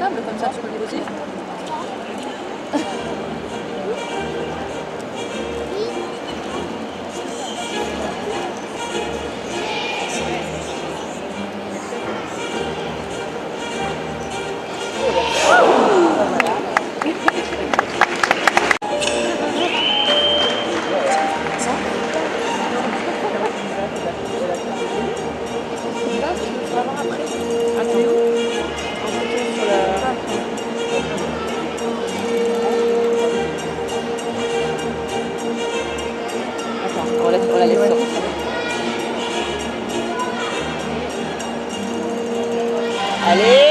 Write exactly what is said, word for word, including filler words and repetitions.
table, comme ça tu peux le poser. On la, on la laisse sortir. Allez!